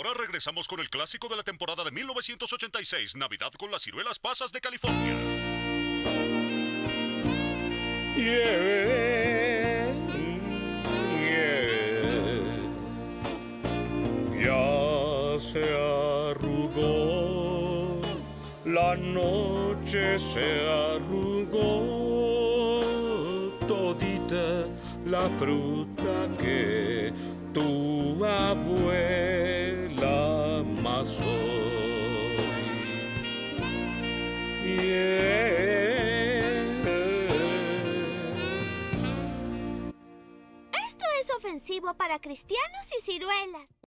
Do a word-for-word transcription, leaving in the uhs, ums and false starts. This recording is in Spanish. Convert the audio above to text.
ahora regresamos con el clásico de la temporada de mil novecientos ochenta y seis, Navidad con las ciruelas pasas de California. Yeah, yeah. Ya se arrugó, la noche se arrugó, todita la fruta que tu abuela amasó. Yeah. Esto es ofensivo para cristianos y ciruelas.